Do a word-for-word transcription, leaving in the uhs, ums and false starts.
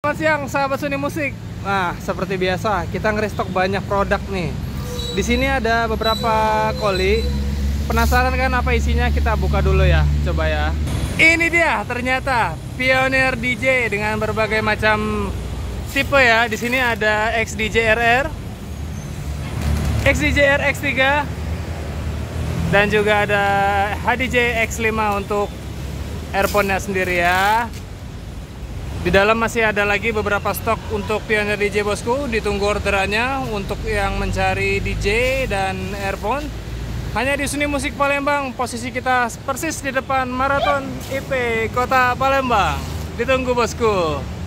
Selamat siang sahabat Suni Musik. Nah, seperti biasa kita ngerestock banyak produk nih. Di sini ada beberapa koli. Penasaran kan apa isinya? Kita buka dulu ya, coba ya. Ini dia ternyata Pioneer D J dengan berbagai macam tipe ya. Di sini ada X D J R R, X D J R X tiga, dan juga ada H D J X lima untuk earphone-nya sendiri ya. Di dalam masih ada lagi beberapa stok untuk Pioneer D J bosku. Ditunggu orderannya untuk yang mencari D J dan earphone. Hanya di Suni Musik Palembang. Posisi kita persis di depan Marathon I P Kota Palembang. Ditunggu bosku.